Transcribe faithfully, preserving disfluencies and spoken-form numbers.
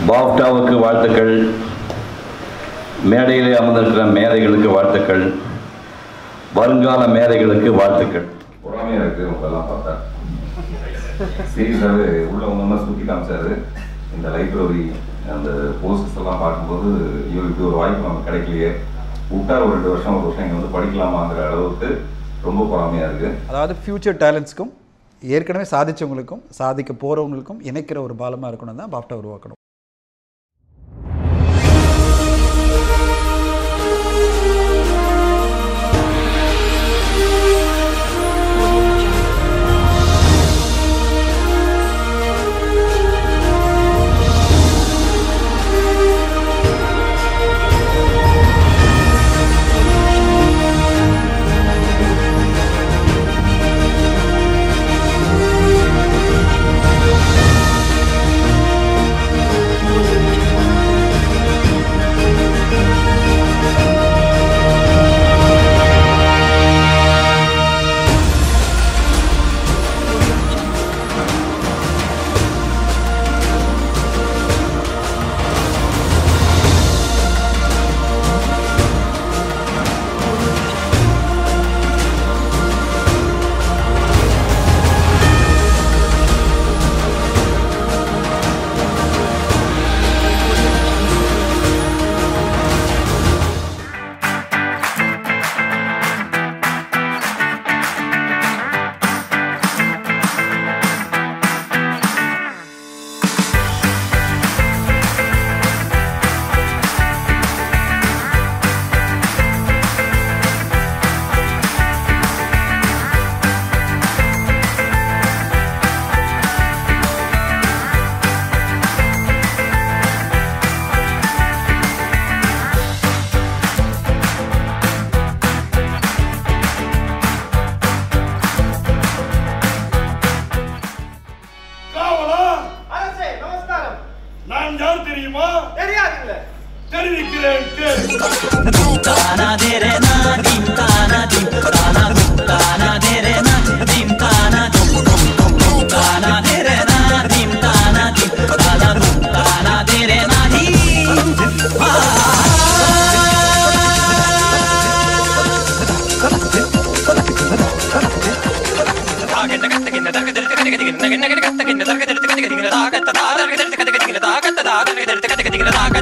பாஃப்டாவுக்கு வாழ்த்துக்கள். மேடையிலே அமர்ந்திருக்கிற மேதைகளுக்கு வாழ்த்துக்கள். வருங்கால மேதைகளுக்கு வாழ்த்துக்கள். பொறாமையாக இருக்குது உங்களெல்லாம் பார்த்தா. சீரியஸாகவே உள்ள ஒன்றா சுற்றி காமிச்சாரு. இந்த லைப்ரரி அந்த போஸ்டர்ஸ் எல்லாம் பார்க்கும்போது ஐயோ இப்படி ஒரு வாய்ப்பு நமக்கு கிடைக்கலையே, விட்டா ஒரு ரெண்டு வருஷம் ஒரு வருஷம் இங்கே வந்து படிக்கலாமாங்கிற அளவுக்கு ரொம்ப பொறாமையாக இருக்குது. அதாவது ஃப்யூச்சர் டேலண்ட்ஸ்க்கும் ஏற்கனவே சாதிச்சவங்களுக்கும் சாதிக்க போகிறவங்களுக்கும் இணைக்கிற ஒரு பாலமாக இருக்கணும் தான் பாஃப்டா உருவாக்கணும். Takat